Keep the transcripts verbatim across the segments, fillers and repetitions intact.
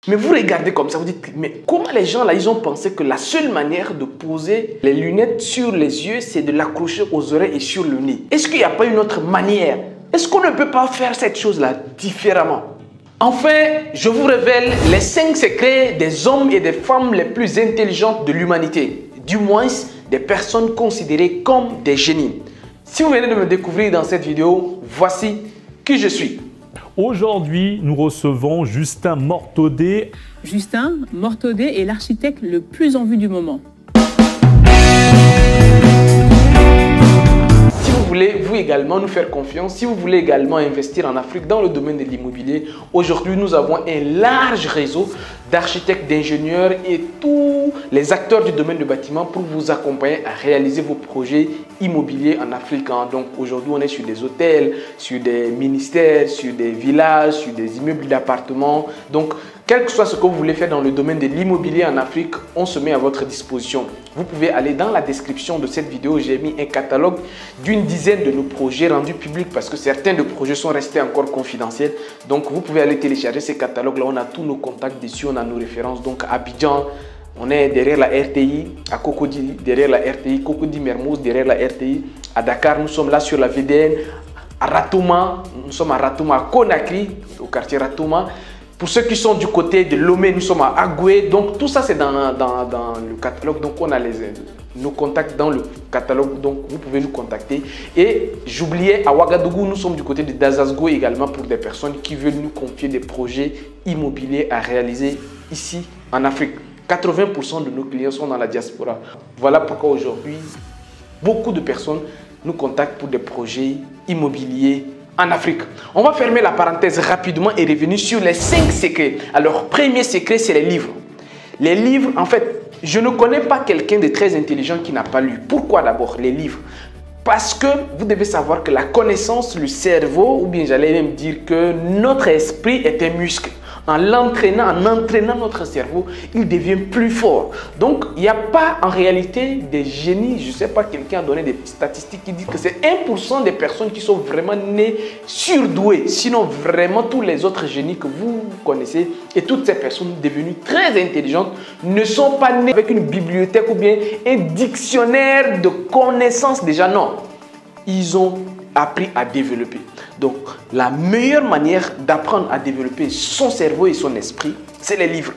Mais vous regardez comme ça, vous dites, mais comment les gens là, ils ont pensé que la seule manière de poser les lunettes sur les yeux, c'est de l'accrocher aux oreilles et sur le nez? Est-ce qu'il n'y a pas une autre manière? Est-ce qu'on ne peut pas faire cette chose-là différemment? Enfin, je vous révèle les cinq secrets des hommes et des femmes les plus intelligentes de l'humanité. Du moins, des personnes considérées comme des génies. Si vous venez de me découvrir dans cette vidéo, voici qui je suis. Aujourd'hui, nous recevons Justin Mortaudet. Justin Mortaudet est l'architecte le plus en vue du moment. Si vous voulez, vous également, nous faire confiance, si vous voulez également investir en Afrique dans le domaine de l'immobilier, aujourd'hui, nous avons un large réseau d'architectes, d'ingénieurs et tous les acteurs du domaine du bâtiment pour vous accompagner à réaliser vos projets immobiliers en Afrique. Donc aujourd'hui, on est sur des hôtels, sur des ministères, sur des villages, sur des immeubles d'appartements. Donc, quel que soit ce que vous voulez faire dans le domaine de l'immobilier en Afrique, on se met à votre disposition. Vous pouvez aller dans la description de cette vidéo, j'ai mis un catalogue d'une dizaine de nos projets rendus publics parce que certains de projets sont restés encore confidentiels. Donc, vous pouvez aller télécharger ces catalogues-là. On a tous nos contacts dessus, on a nos références. Donc, à Abidjan, on est derrière la R T I, à Cocody, derrière la R T I, Cocody Mermoz, derrière la R T I. À Dakar, nous sommes là sur la V D N. À Ratouma, nous sommes à Ratouma, à Conakry, au quartier Ratouma. Pour ceux qui sont du côté de Lomé, nous sommes à Agoué. Donc, tout ça, c'est dans, dans, dans le catalogue. Donc, on a les, nos contacts dans le catalogue. Donc, vous pouvez nous contacter. Et j'oubliais, à Ouagadougou, nous sommes du côté de Dazazgo également pour des personnes qui veulent nous confier des projets immobiliers à réaliser ici en Afrique. quatre-vingts pour cent de nos clients sont dans la diaspora. Voilà pourquoi aujourd'hui, beaucoup de personnes nous contactent pour des projets immobiliers en Afrique. On va fermer la parenthèse rapidement et revenir sur les cinq secrets. Alors, premier secret, c'est les livres. Les livres, en fait, je ne connais pas quelqu'un de très intelligent qui n'a pas lu. Pourquoi d'abord les livres? Parce que vous devez savoir que la connaissance, le cerveau, ou bien j'allais même dire que notre esprit est un muscle. En l'entraînant, en entraînant notre cerveau, il devient plus fort. Donc, il n'y a pas en réalité des génies. Je ne sais pas, quelqu'un a donné des statistiques qui disent que c'est un pour cent des personnes qui sont vraiment nées surdouées. Sinon, vraiment, tous les autres génies que vous connaissez et toutes ces personnes devenues très intelligentes ne sont pas nées avec une bibliothèque ou bien un dictionnaire de connaissances déjà. Non, ils ont appris à développer. Donc, la meilleure manière d'apprendre à développer son cerveau et son esprit, c'est les livres.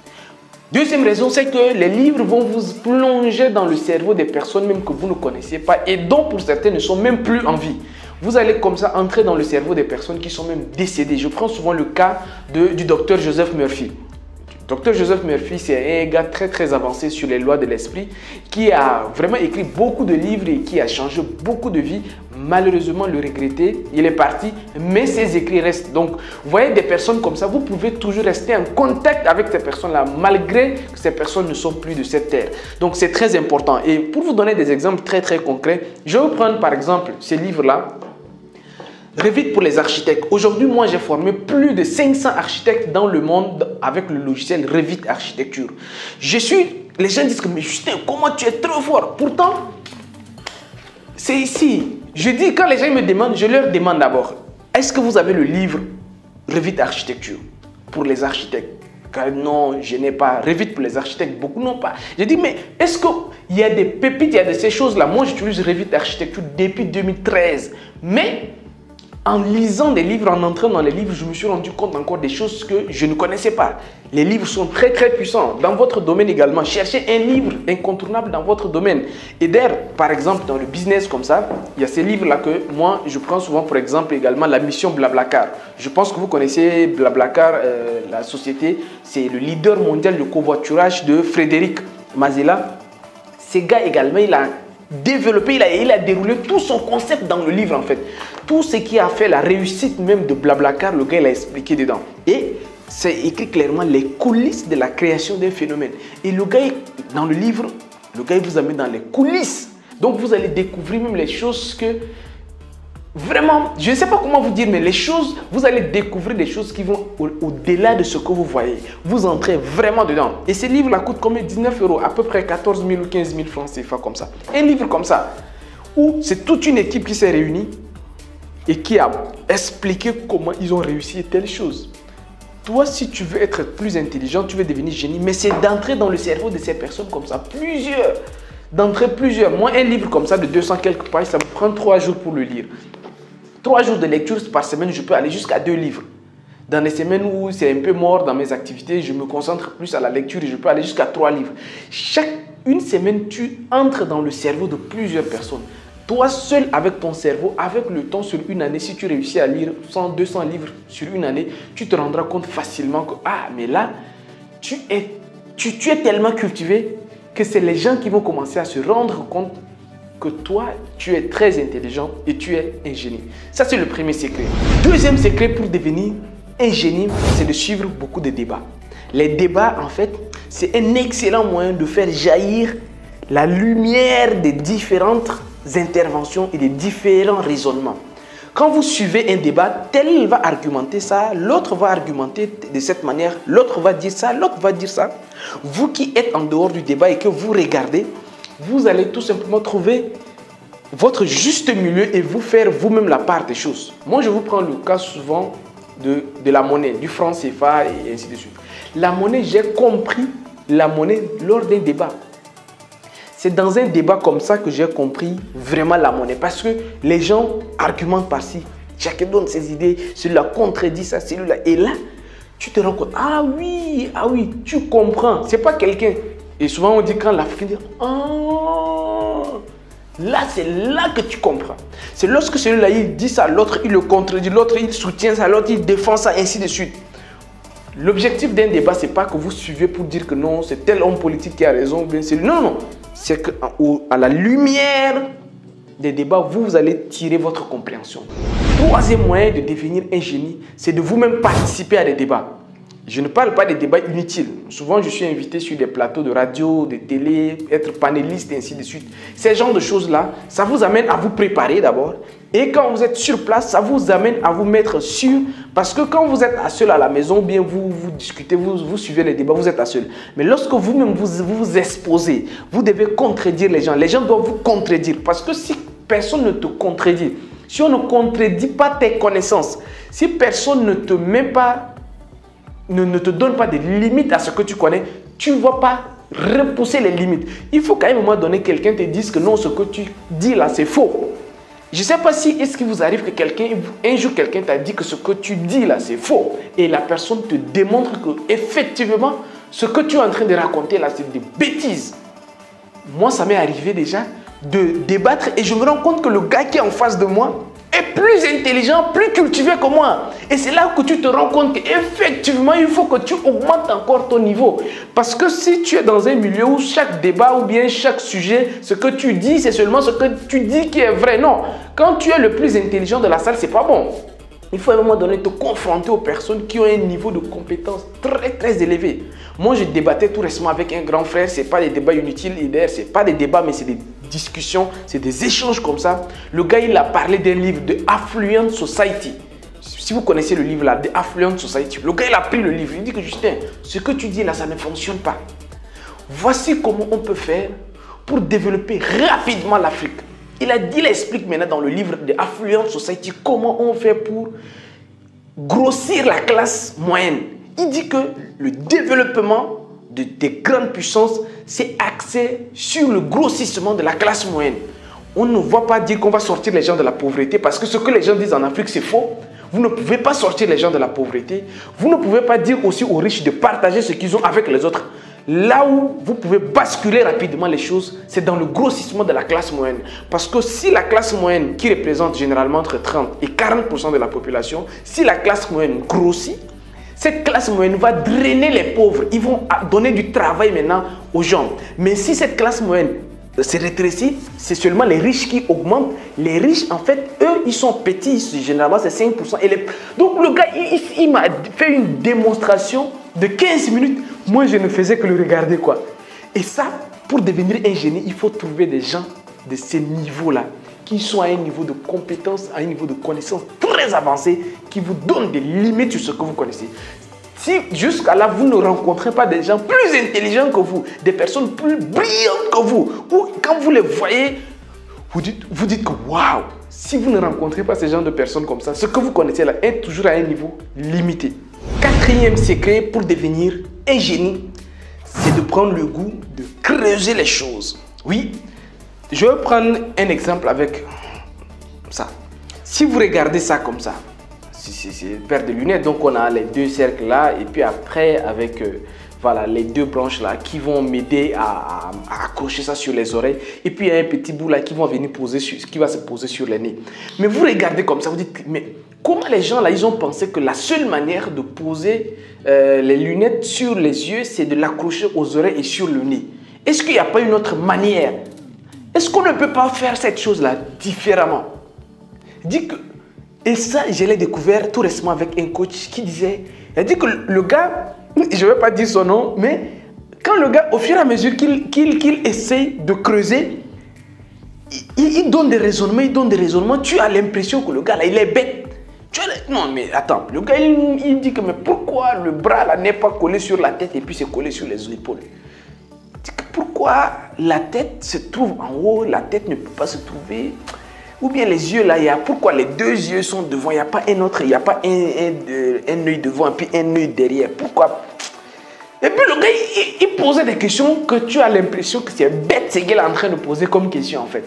Deuxième raison, c'est que les livres vont vous plonger dans le cerveau des personnes même que vous ne connaissiez pas et dont pour certains ne sont même plus en vie. Vous allez comme ça entrer dans le cerveau des personnes qui sont même décédées. Je prends souvent le cas de, du docteur Joseph Murphy. docteur Joseph Murphy, c'est un gars très très avancé sur les lois de l'esprit qui a vraiment écrit beaucoup de livres et qui a changé beaucoup de vies. Malheureusement, le regretter, il est parti, mais ses écrits restent. Donc, vous voyez des personnes comme ça, vous pouvez toujours rester en contact avec ces personnes-là, malgré que ces personnes ne sont plus de cette terre. Donc, c'est très important. Et pour vous donner des exemples très très concrets, je vais vous prendre par exemple ces livres-là. Revit pour les architectes. Aujourd'hui, moi, j'ai formé plus de cinq cents architectes dans le monde avec le logiciel Revit Architecture. Je suis... Les gens disent que, mais Justin, comment tu es trop fort? Pourtant, c'est ici. Je dis, quand les gens me demandent, je leur demande d'abord, est-ce que vous avez le livre Revit Architecture pour les architectes? Car non, je n'ai pas. Revit pour les architectes, beaucoup n'ont pas. Je dis, mais est-ce qu'il y a des pépites, il y a de ces choses-là? Moi, j'utilise Revit Architecture depuis deux mille treize. Mais en lisant des livres, en entrant dans les livres, je me suis rendu compte encore des choses que je ne connaissais pas. Les livres sont très très puissants. Dans votre domaine également, cherchez un livre incontournable dans votre domaine. Et d'ailleurs, par exemple, dans le business comme ça, il y a ces livres-là que moi, je prends souvent pour exemple également la mission Blablacar. Je pense que vous connaissez Blablacar, euh, la société, c'est le leader mondial de covoiturage de Frédéric Mazella. Ce gars également, il a développé, il a, il a déroulé tout son concept dans le livre en fait. Tout ce qui a fait la réussite même de Blablacar, le gars il a expliqué dedans. Et c'est écrit clairement les coulisses de la création d'un phénomène. Et le gars, dans le livre, le gars il vous amène dans les coulisses. Donc vous allez découvrir même les choses que vraiment, je ne sais pas comment vous dire, mais les choses, vous allez découvrir des choses qui vont au-delà de ce que vous voyez. Vous entrez vraiment dedans. Et ce livre-là coûte combien? dix-neuf euros, à peu près quatorze mille ou quinze mille francs C F A comme ça. Un livre comme ça, où c'est toute une équipe qui s'est réunie et qui a expliqué comment ils ont réussi telle chose. Toi, si tu veux être plus intelligent, tu veux devenir génie, mais c'est d'entrer dans le cerveau de ces personnes comme ça, plusieurs. D'entrer plusieurs. Moi, un livre comme ça de deux cents quelques pages, ça me prend trois jours pour le lire. Trois jours de lecture par semaine, je peux aller jusqu'à deux livres. Dans les semaines où c'est un peu mort dans mes activités, je me concentre plus à la lecture et je peux aller jusqu'à trois livres. Chaque une semaine, tu entres dans le cerveau de plusieurs personnes. Toi seul avec ton cerveau, avec le temps sur une année, si tu réussis à lire cent, deux cents livres sur une année, tu te rendras compte facilement que, ah, mais là, tu es, tu, tu es tellement cultivé que c'est les gens qui vont commencer à se rendre compte que toi, tu es très intelligent et tu es un génie. Ça, c'est le premier secret. Deuxième secret pour devenir un génie, c'est de suivre beaucoup de débats. Les débats, en fait, c'est un excellent moyen de faire jaillir la lumière des différentes interventions et des différents raisonnements. Quand vous suivez un débat, tel va argumenter ça, l'autre va argumenter de cette manière, l'autre va dire ça, l'autre va dire ça. Vous qui êtes en dehors du débat et que vous regardez, vous allez tout simplement trouver votre juste milieu et vous faire vous-même la part des choses. Moi, je vous prends le cas souvent de, de la monnaie, du franc C F A et ainsi de suite. La monnaie, j'ai compris la monnaie lors d'un débat. C'est dans un débat comme ça que j'ai compris vraiment la monnaie. Parce que les gens argumentent par-ci. Chacun donne ses idées. Celui-là contredit ça, celui-là. Et là, tu te rends compte. Ah oui, ah oui, tu comprends. C'est pas quelqu'un. Et souvent, on dit quand l'Africain dit ah, là, c'est là que tu comprends. C'est lorsque celui-là, il dit ça, l'autre, il le contredit, l'autre, il soutient ça, l'autre, il défend ça, ainsi de suite. L'objectif d'un débat, ce n'est pas que vous suivez pour dire que non, c'est tel homme politique qui a raison. Bien c'est non, non. C'est qu'à la lumière des débats, vous, vous allez tirer votre compréhension. Troisième moyen de devenir un génie, c'est de vous-même participer à des débats. Je ne parle pas des débats inutiles. Souvent, je suis invité sur des plateaux de radio, de télé, être panéliste et ainsi de suite. Ces genres de choses-là, ça vous amène à vous préparer d'abord. Et quand vous êtes sur place, ça vous amène à vous mettre sûr. Parce que quand vous êtes à seul à la maison, bien vous, vous discutez, vous, vous suivez les débats, vous êtes à seul. Mais lorsque vous-même vous, vous vous exposez, vous devez contredire les gens. Les gens doivent vous contredire. Parce que si personne ne te contredit, si on ne contredit pas tes connaissances, si personne ne te met pas, ne, ne te donne pas de limites à ce que tu connais, tu ne vas pas repousser les limites. Il faut qu'à un moment donné, quelqu'un te dise que non, ce que tu dis là, c'est faux. Je ne sais pas si est-ce qu'il vous arrive que quelqu'un, un jour quelqu'un t'a dit que ce que tu dis là c'est faux et la personne te démontre que effectivement ce que tu es en train de raconter là c'est des bêtises. Moi ça m'est arrivé déjà de débattre et je me rends compte que le gars qui est en face de moi est plus intelligent, plus cultivé que moi. Et c'est là que tu te rends compte qu'effectivement, il faut que tu augmentes encore ton niveau. Parce que si tu es dans un milieu où chaque débat ou bien chaque sujet, ce que tu dis, c'est seulement ce que tu dis qui est vrai. Non, quand tu es le plus intelligent de la salle, c'est pas bon. Il faut à un moment donné te confronter aux personnes qui ont un niveau de compétence très très élevé. Moi, je débattais tout récemment avec un grand frère. Ce n'est pas des débats inutiles. D'ailleurs, ce n'est pas des débats, mais c'est des discussions, c'est des échanges comme ça. Le gars, il a parlé d'un livre de Affluent Society. Si vous connaissez le livre là, de Affluent Society, le gars, il a pris le livre. Il dit que Justin, ce que tu dis là, ça ne fonctionne pas. Voici comment on peut faire pour développer rapidement l'Afrique. Il a dit, il explique maintenant dans le livre de Affluent Society comment on fait pour grossir la classe moyenne. Il dit que le développement de, des grandes puissances, c'est axé sur le grossissement de la classe moyenne. On ne va pas dire qu'on va sortir les gens de la pauvreté parce que ce que les gens disent en Afrique, c'est faux. Vous ne pouvez pas sortir les gens de la pauvreté. Vous ne pouvez pas dire aussi aux riches de partager ce qu'ils ont avec les autres. Là où vous pouvez basculer rapidement les choses, c'est dans le grossissement de la classe moyenne. Parce que si la classe moyenne, qui représente généralement entre trente et quarante pour cent de la population, si la classe moyenne grossit, cette classe moyenne va drainer les pauvres. Ils vont donner du travail maintenant aux gens. Mais si cette classe moyenne se rétrécit, c'est seulement les riches qui augmentent. Les riches, en fait, eux, ils sont petits. Généralement, c'est cinq pour cent. Et les... Donc, le gars, il, il, il m'a fait une démonstration de quinze minutes. Moi, je ne faisais que le regarder, quoi. Et ça, pour devenir un génie, il faut trouver des gens de ce niveau-là, qui sont à un niveau de compétence, à un niveau de connaissance très avancé, qui vous donnent des limites sur ce que vous connaissez. Si jusqu'à là, vous ne rencontrez pas des gens plus intelligents que vous, des personnes plus brillantes que vous, ou quand vous les voyez, vous dites, vous dites que waouh, si vous ne rencontrez pas ces genres de personnes comme ça, ce que vous connaissez là est toujours à un niveau limité. quatrième secret pour devenir un génie, c'est de prendre le goût de creuser les choses. Oui, je vais prendre un exemple avec ça. Si vous regardez ça comme ça, c'est une paire de lunettes, donc on a les deux cercles là, et puis après avec euh, voilà, les deux branches là qui vont m'aider à, à, à accrocher ça sur les oreilles, et puis il y a un petit bout là qui, vont venir poser sur, qui va se poser sur le nez. Mais vous regardez comme ça, vous dites, mais comment les gens là, ils ont pensé que la seule manière de poser euh, les lunettes sur les yeux, c'est de l'accrocher aux oreilles et sur le nez? Est-ce qu'il n'y a pas une autre manière? Est-ce qu'on ne peut pas faire cette chose-là différemment? Dit que, et ça, je l'ai découvert tout récemment avec un coach qui disait, il a dit que le gars, je ne vais pas dire son nom, mais quand le gars, au fur et à mesure qu'il qu'il, qu'il essaie de creuser, il, il donne des raisonnements, il donne des raisonnements, tu as l'impression que le gars là, il est bête. Tu as, non mais attends, le gars il, il dit que mais pourquoi le bras là n'est pas collé sur la tête et puis c'est collé sur les épaules? Pourquoi la tête se trouve en haut, la tête ne peut pas se trouver? Ou bien les yeux là, il y a, pourquoi les deux yeux sont devant, il n'y a pas un autre, il n'y a pas un, un, un œil devant et puis un œil derrière? Pourquoi? Et puis le gars, il, il posait des questions que tu as l'impression que c'est bête ce qu'il est en train de poser comme question en fait.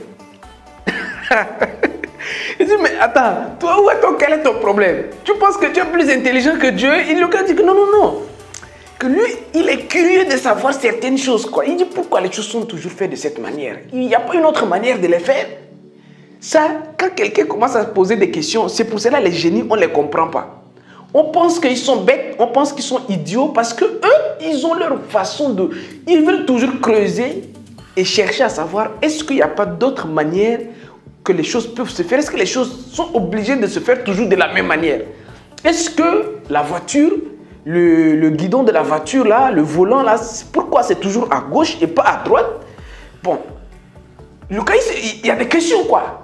Il dit, mais attends, toi, où est ton, quel est ton problème? Tu penses que tu es plus intelligent que Dieu? Et le gars dit que non, non, non. Que lui, il est curieux de savoir certaines choses, quoi. Il dit, pourquoi les choses sont toujours faites de cette manière? Il n'y a pas une autre manière de les faire. Ça, quand quelqu'un commence à se poser des questions, c'est pour cela les génies, on ne les comprend pas. On pense qu'ils sont bêtes, on pense qu'ils sont idiots parce que eux, ils ont leur façon de... Ils veulent toujours creuser et chercher à savoir, est-ce qu'il n'y a pas d'autre manière que les choses peuvent se faire? Est-ce que les choses sont obligées de se faire toujours de la même manière? Est-ce que la voiture, le, le guidon de la voiture, là, le volant, là, pourquoi c'est toujours à gauche et pas à droite? Bon, le cas, il, il y a des questions, quoi.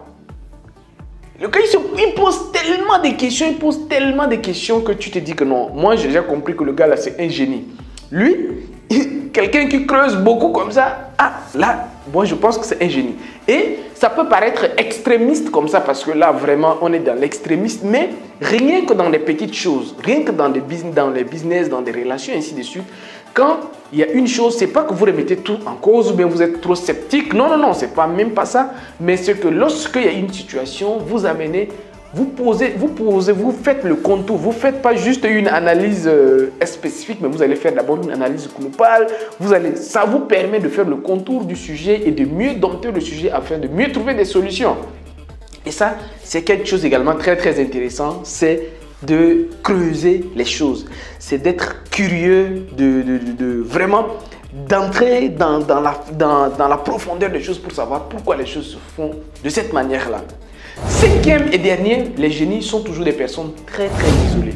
Le gars, il, se, il pose tellement de questions, il pose tellement de questions que tu te dis que non. Moi, j'ai déjà compris que le gars là, c'est un génie. Lui, quelqu'un qui creuse beaucoup comme ça, ah, là, moi, je pense que c'est un génie. Et ça peut paraître extrémiste comme ça, parce que là, vraiment, on est dans l'extrémiste, mais rien que dans les petites choses, rien que dans les business, dans les business, dans des relations, ainsi de suite, quand il y a une chose, c'est pas que vous remettez tout en cause ou bien vous êtes trop sceptique. Non, non, non, c'est pas même pas ça. Mais c'est que lorsqu'il y a une situation, vous amenez, vous posez, vous posez, vous faites le contour. Vous ne faites pas juste une analyse euh, spécifique, mais vous allez faire d'abord une analyse globale. Vous allez, ça vous permet de faire le contour du sujet et de mieux dompter le sujet afin de mieux trouver des solutions. Et ça, c'est quelque chose également très, très intéressant. C'est de creuser les choses, c'est d'être curieux, de, de, de, de vraiment d'entrer dans, dans, la, dans, dans la profondeur des choses pour savoir pourquoi les choses se font de cette manière-là. Cinquième et dernier, les génies sont toujours des personnes très très isolées.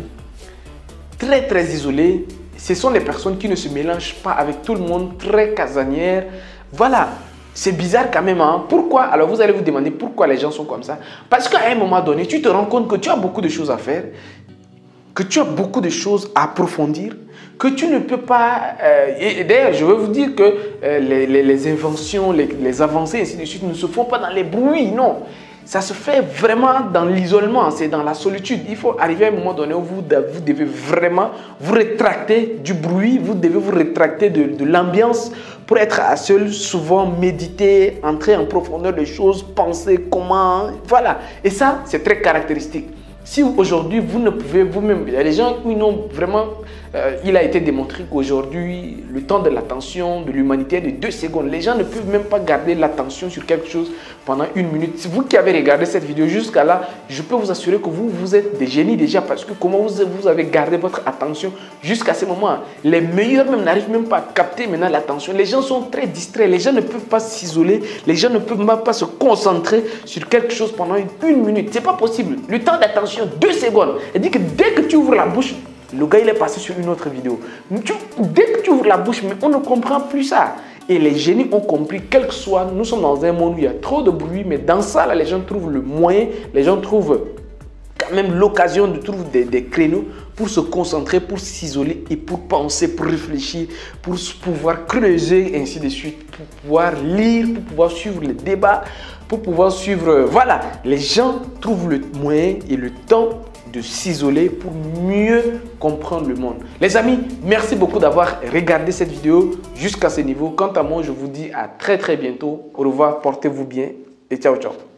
Très très isolées. Ce sont des personnes qui ne se mélangent pas avec tout le monde, très casanières. Voilà. C'est bizarre quand même, hein? Pourquoi? Alors vous allez vous demander pourquoi les gens sont comme ça. Parce qu'à un moment donné, tu te rends compte que tu as beaucoup de choses à faire, que tu as beaucoup de choses à approfondir, que tu ne peux pas... Euh, et d'ailleurs, je veux vous dire que euh, les, les, les inventions, les, les avancées, ainsi de suite, ne se font pas dans les bruits, non. Ça se fait vraiment dans l'isolement, c'est dans la solitude. Il faut arriver à un moment donné où vous, vous devez vraiment vous rétracter du bruit, vous devez vous rétracter de, de l'ambiance pour être à seul, souvent méditer, entrer en profondeur des choses, penser comment, voilà. Et ça, c'est très caractéristique. Si aujourd'hui, vous ne pouvez vous-même... Il y a des gens qui n'ont vraiment... Euh, il a été démontré qu'aujourd'hui, le temps de l'attention de l'humanité est de deux secondes. Les gens ne peuvent même pas garder l'attention sur quelque chose pendant une minute. Si vous qui avez regardé cette vidéo jusqu'à là, je peux vous assurer que vous, vous êtes des génies déjà, parce que comment vous, vous avez gardé votre attention jusqu'à ce moment. Les meilleurs même n'arrivent même pas à capter maintenant l'attention. Les gens sont très distraits. Les gens ne peuvent pas s'isoler. Les gens ne peuvent même pas se concentrer sur quelque chose pendant une, une minute. C'est pas possible. Le temps d'attention, deux secondes. Elle dit que dès que tu ouvres la bouche, le gars il est passé sur une autre vidéo. Tu, dès que tu ouvres la bouche, mais on ne comprend plus ça. Et les génies ont compris, quel que soit, nous sommes dans un monde où il y a trop de bruit, mais dans ça, là, les gens trouvent le moyen, les gens trouvent quand même l'occasion de trouver des, des créneaux pour se concentrer, pour s'isoler et pour penser, pour réfléchir, pour pouvoir creuser, ainsi de suite, pour pouvoir lire, pour pouvoir suivre les débats, pour pouvoir suivre... Voilà, les gens trouvent le moyen et le temps de s'isoler pour mieux comprendre le monde. Les amis, merci beaucoup d'avoir regardé cette vidéo jusqu'à ce niveau. Quant à moi, je vous dis à très très bientôt. Au revoir, portez-vous bien et ciao ciao.